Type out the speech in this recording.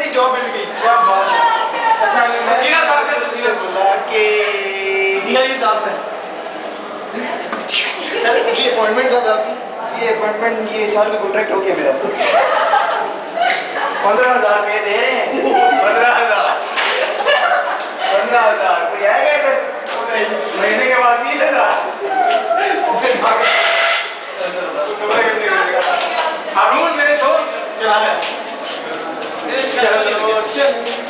इतनी जॉब मिल गई, क्या बात है। सीना साहब ने सीना बोला कि सीआईयू साहब ने सर ये अपॉइंटमेंट कब आपकी? ये अपॉइंटमेंट ये साल का कॉन्ट्रैक्ट हो गया मेरा। 15,000 रुपये दे रहे हैं। 15,000 कोई आएगा इधर? महीने के बाद 20,000। हारून मेरे दोस्त चला रहे हैं।